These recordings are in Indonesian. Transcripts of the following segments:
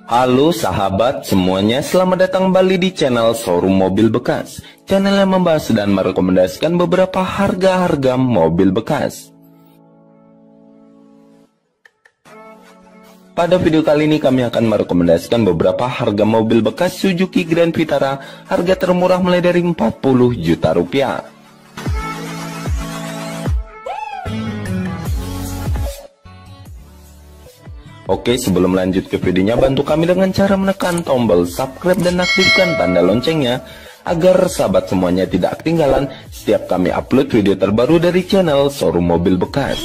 Halo sahabat semuanya, selamat datang kembali di channel Showroom Mobil Bekas. Channel yang membahas dan merekomendasikan beberapa harga-harga mobil bekas. Pada video kali ini kami akan merekomendasikan beberapa harga mobil bekas Suzuki Grand Vitara, harga termurah mulai dari 40 juta rupiah. Oke, sebelum lanjut ke videonya, bantu kami dengan cara menekan tombol subscribe dan aktifkan tanda loncengnya, agar sahabat semuanya tidak ketinggalan setiap kami upload video terbaru dari channel Showroom Mobil Bekas.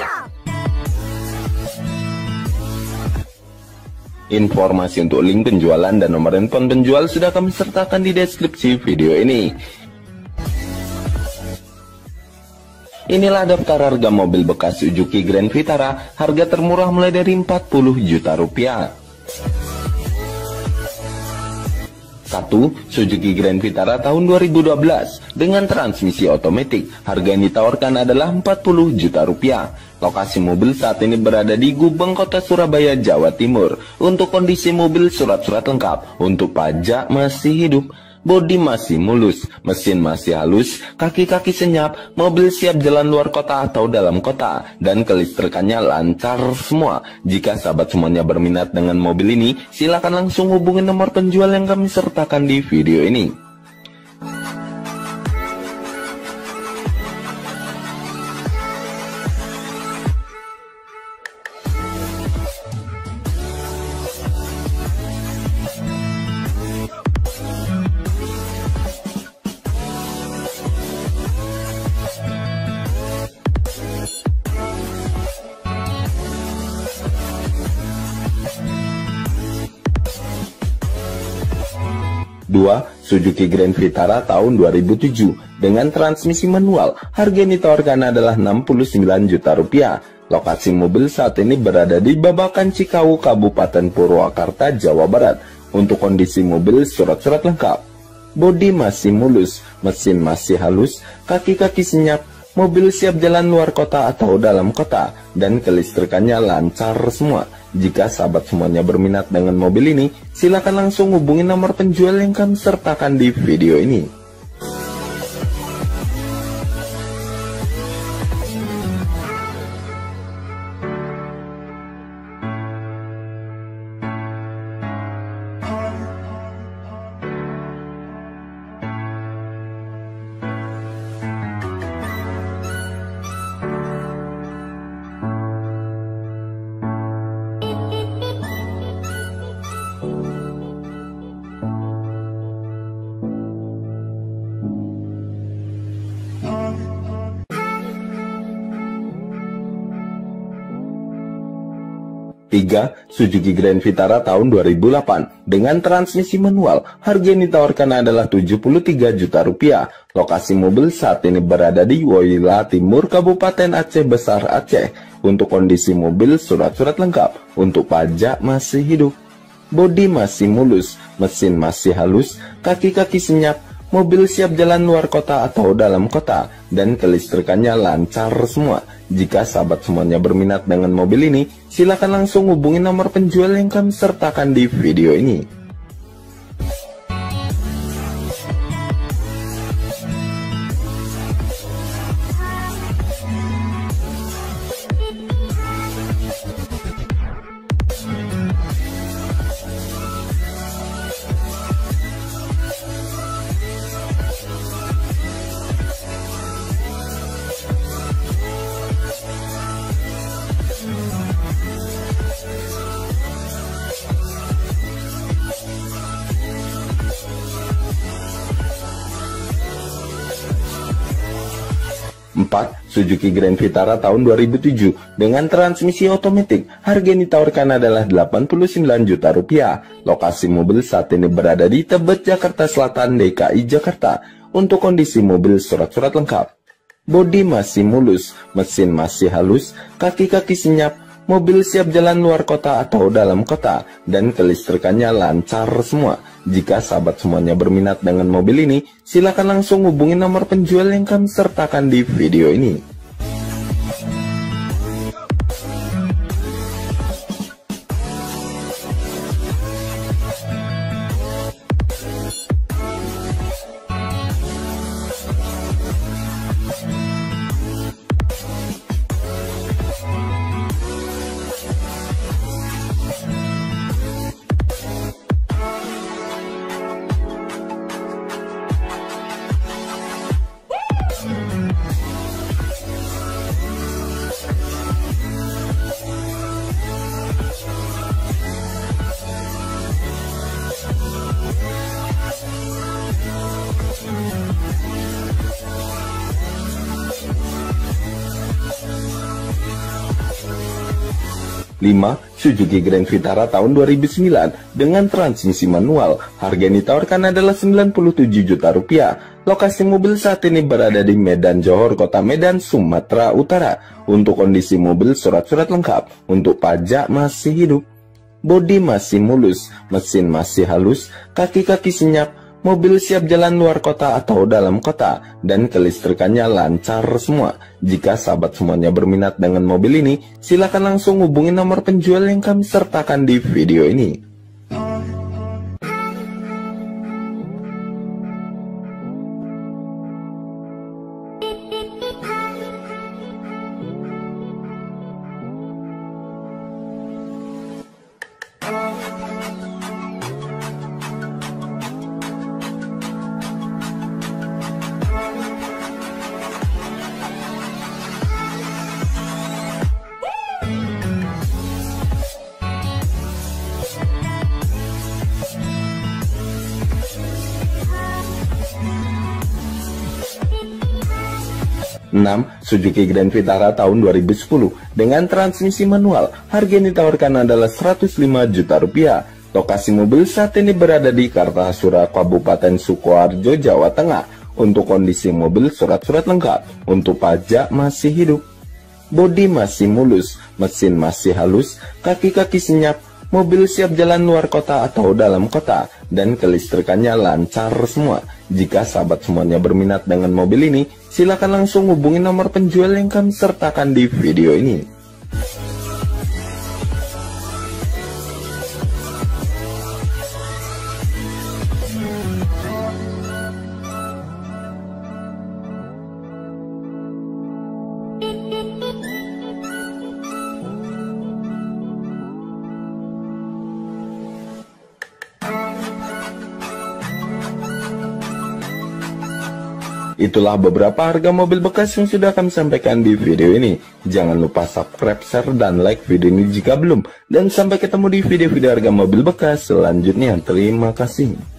Informasi untuk link penjualan dan nomor handphone penjual sudah kami sertakan di deskripsi video ini. Inilah daftar harga mobil bekas Suzuki Grand Vitara, harga termurah mulai dari 40 juta rupiah. 1. Suzuki Grand Vitara tahun 2012 dengan transmisi otomatis, harga yang ditawarkan adalah 40 juta rupiah. Lokasi mobil saat ini berada di Gubeng, Kota Surabaya, Jawa Timur. Untuk kondisi mobil, surat-surat lengkap, untuk pajak masih hidup, bodi masih mulus, mesin masih halus, kaki-kaki senyap, mobil siap jalan luar kota atau dalam kota, dan kelistrikannya lancar semua. Jika sahabat semuanya berminat dengan mobil ini, silakan langsung hubungi nomor penjual yang kami sertakan di video ini. Suzuki Grand Vitara tahun 2007 dengan transmisi manual, harga yang ditawarkan adalah 69 juta rupiah. Lokasi mobil saat ini berada di Babakan, Cikau, Kabupaten Purwakarta, Jawa Barat. Untuk kondisi mobil, surat-surat lengkap, bodi masih mulus, mesin masih halus, kaki-kaki senyap, mobil siap jalan luar kota atau dalam kota, dan kelistrikannya lancar semua. Jika sahabat semuanya berminat dengan mobil ini, silakan langsung hubungi nomor penjual yang kami sertakan di video ini. Tiga, Suzuki Grand Vitara tahun 2008 dengan transmisi manual, harga yang ditawarkan adalah 73 juta rupiah. Lokasi mobil saat ini berada di Woyla Timur, Kabupaten Aceh Besar, Aceh. Untuk kondisi mobil, surat-surat lengkap, untuk pajak masih hidup, bodi masih mulus, mesin masih halus, kaki-kaki senyap, mobil siap jalan luar kota atau dalam kota, dan kelistrikannya lancar semua. Jika sahabat semuanya berminat dengan mobil ini, silakan langsung hubungi nomor penjual yang kami sertakan di video ini. 4. Suzuki Grand Vitara tahun 2007 dengan transmisi otomatis, harga yang ditawarkan adalah 89 juta rupiah. Lokasi mobil saat ini berada di Tebet, Jakarta Selatan, DKI Jakarta. Untuk kondisi mobil, surat-surat lengkap, bodi masih mulus, mesin masih halus, kaki-kaki senyap, mobil siap jalan luar kota atau dalam kota, dan kelistrikannya lancar semua. Jika sahabat semuanya berminat dengan mobil ini, silakan langsung hubungi nomor penjual yang kami sertakan di video ini. 5. Suzuki Grand Vitara tahun 2009 dengan transmisi manual. Harga yang ditawarkan adalah 97 juta rupiah. Lokasi mobil saat ini berada di Medan Johor, Kota Medan, Sumatera Utara. Untuk kondisi mobil, surat-surat lengkap. Untuk pajak masih hidup. Bodi masih mulus, mesin masih halus, kaki-kaki senyap, mobil siap jalan luar kota atau dalam kota, dan kelistrikannya lancar semua. Jika sahabat semuanya berminat dengan mobil ini, silakan langsung hubungi nomor penjual yang kami sertakan di video ini. Suzuki Grand Vitara tahun 2010 dengan transmisi manual. Harga yang ditawarkan adalah 105 juta rupiah. Lokasi mobil saat ini berada di Kartasura, Kabupaten Sukoharjo, Jawa Tengah. Untuk kondisi mobil, surat-surat lengkap. Untuk pajak masih hidup. Bodi masih mulus, mesin masih halus, kaki-kaki senyap, mobil siap jalan luar kota atau dalam kota, dan kelistrikannya lancar semua. Jika sahabat semuanya berminat dengan mobil ini, silakan langsung hubungi nomor penjual yang kami sertakan di video ini. Itulah beberapa harga mobil bekas yang sudah kami sampaikan di video ini. Jangan lupa subscribe, share, dan like video ini jika belum. Dan sampai ketemu di video-video harga mobil bekas selanjutnya. Terima kasih.